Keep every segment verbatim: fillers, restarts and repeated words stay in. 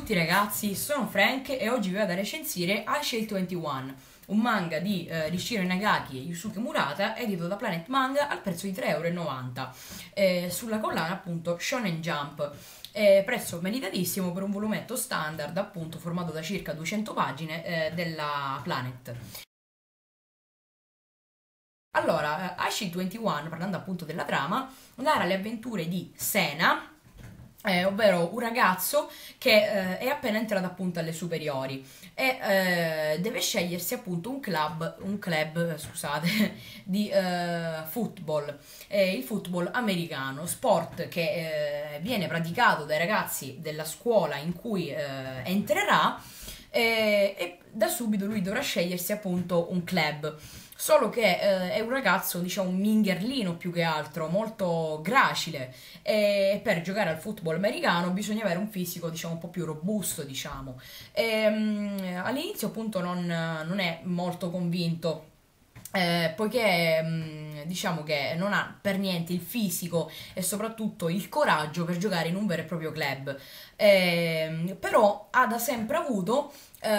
tutti ragazzi, sono Frank e oggi vi vado a recensire iShield ventuno, un manga di eh, Rishiro Inagaki e Yusuke Murata, edito da Planet Manga al prezzo di tre e novanta euro, eh, sulla collana appunto Shonen Jump. Eh, prezzo meritatissimo per un volumetto standard appunto formato da circa duecento pagine eh, della Planet. Allora, eh, iShield ventuno, parlando appunto della trama, narra le avventure di Sena, Eh, ovvero un ragazzo che eh, è appena entrato appunto alle superiori e eh, deve scegliersi appunto un club, un club scusate, di eh, football, eh, il football americano, sport che eh, viene praticato dai ragazzi della scuola in cui eh, entrerà, eh, e da subito lui dovrà scegliersi appunto un club. Solo che eh, è un ragazzo, diciamo, un mingherlino più che altro, molto gracile, e per giocare al football americano bisogna avere un fisico, diciamo, un po' più robusto, diciamo. E, um, all'inizio appunto non, non è molto convinto, eh, poiché mh, diciamo che non ha per niente il fisico e soprattutto il coraggio per giocare in un vero e proprio club. Eh, però ha da sempre avuto eh,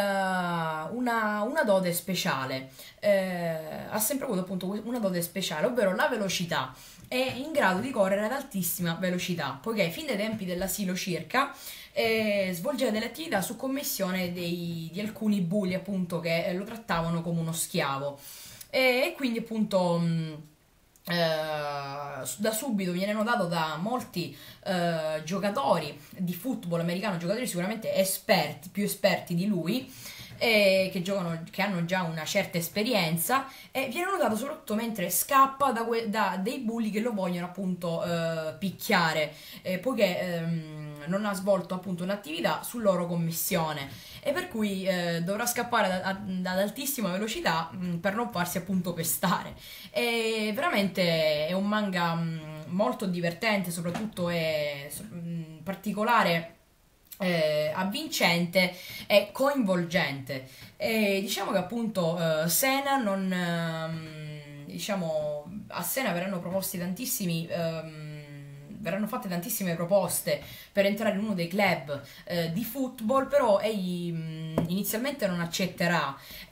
una, una dote speciale. Eh, ha sempre avuto appunto una dote speciale, ovvero la velocità. È in grado di correre ad altissima velocità, poiché fin dai tempi dell'asilo circa eh, svolgeva delle attività su commissione dei, di alcuni bulli appunto che eh, lo trattavano come uno schiavo. E, e quindi appunto mh, eh, da subito viene notato da molti eh, giocatori di football americano, giocatori sicuramente esperti, più esperti di lui, eh, che giocano, che hanno già una certa esperienza, e viene notato soprattutto mentre scappa da, que- da dei bulli che lo vogliono appunto eh, picchiare, eh, poiché ehm, non ha svolto appunto un'attività su loro commissione, e per cui eh, dovrà scappare da- ad altissima velocità mh, per non farsi appunto pestare. E veramente è un manga mh, molto divertente, soprattutto è mh, particolare, eh, avvincente e coinvolgente. E diciamo che appunto eh, Sena non ehm, diciamo a Sena verranno proposti tantissimi ehm, verranno fatte tantissime proposte per entrare in uno dei club eh, di football, però egli mh, inizialmente non accetterà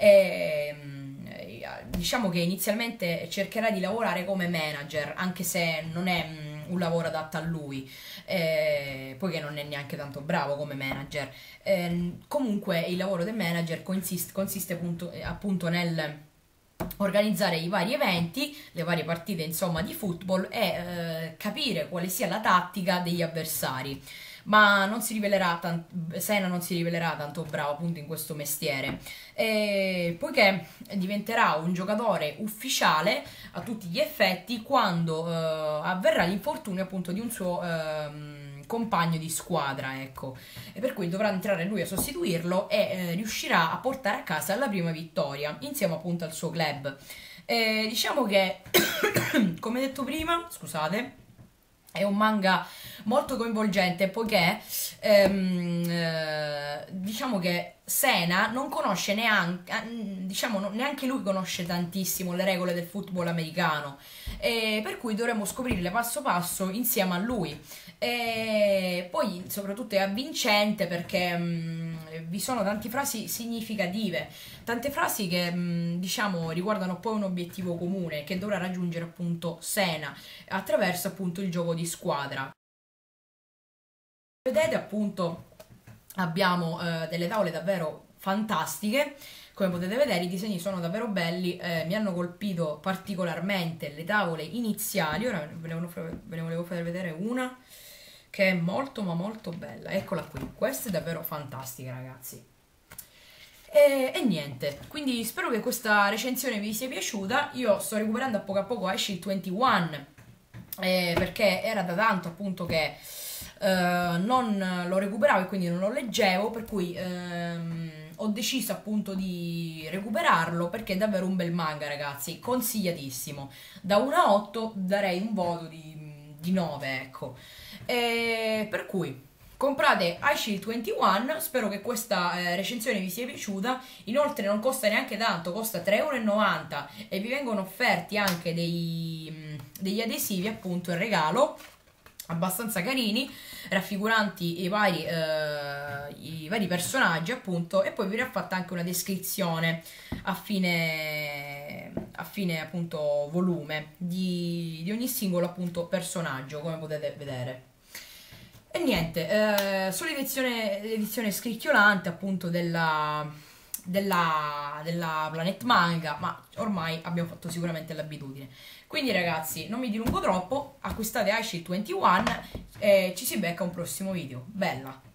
e mh, diciamo che inizialmente cercherà di lavorare come manager, anche se non è mh, un lavoro adatto a lui, eh, poiché non è neanche tanto bravo come manager. Eh, comunque il lavoro del manager consiste, consiste appunto, appunto nel organizzare i vari eventi, le varie partite insomma di football, e eh, capire quale sia la tattica degli avversari. Ma non si rivelerà tant- Sena non si rivelerà tanto bravo appunto in questo mestiere, eh, poiché diventerà un giocatore ufficiale a tutti gli effetti quando eh, avverrà l'infortunio appunto di un suo ehm, compagno di squadra, ecco, e per cui dovrà entrare lui a sostituirlo e eh, riuscirà a portare a casa la prima vittoria insieme appunto al suo club. Eh, diciamo che come detto prima, scusate, è un manga molto coinvolgente, poiché ehm, eh, diciamo che Sena non conosce neanche, eh, diciamo, no- neanche lui conosce tantissimo le regole del football americano, e per cui dovremo scoprirle passo passo insieme a lui. E poi soprattutto è avvincente perché mh, vi sono tante frasi significative, tante frasi che mh, diciamo riguardano poi un obiettivo comune che dovrà raggiungere appunto Sena attraverso appunto il gioco di squadra. Vedete appunto abbiamo eh, delle tavole davvero fantastiche, come potete vedere i disegni sono davvero belli, eh, mi hanno colpito particolarmente le tavole iniziali. Ora ve ne volevo, ve ne volevo far vedere una che è molto ma molto bella, eccola qui, questa è davvero fantastica ragazzi. E, e niente, quindi spero che questa recensione vi sia piaciuta. Io sto recuperando a poco a poco iShield ventuno, eh, perché era da tanto appunto che eh, non lo recuperavo e quindi non lo leggevo, per cui ehm, ho deciso appunto di recuperarlo perché è davvero un bel manga ragazzi, consigliatissimo. Da uno a otto darei un voto di, di nove, ecco. E per cui comprate iShield ventuno, spero che questa eh, recensione vi sia piaciuta. Inoltre non costa neanche tanto, costa tre e novanta euro, e vi vengono offerti anche dei, mh, degli adesivi appunto in regalo. abbastanza carini, raffiguranti i vari, eh, i vari personaggi appunto, e poi vi ho fatto anche una descrizione a fine, a fine appunto volume di, di ogni singolo appunto personaggio, come potete vedere. E niente, eh, solo edizione, edizione scricchiolante appunto della, della, della Planet Manga, ma ormai abbiamo fatto sicuramente l'abitudine. Quindi ragazzi, non mi dilungo troppo, acquistate Aichi ventuno e ci si becca a un prossimo video. Bella!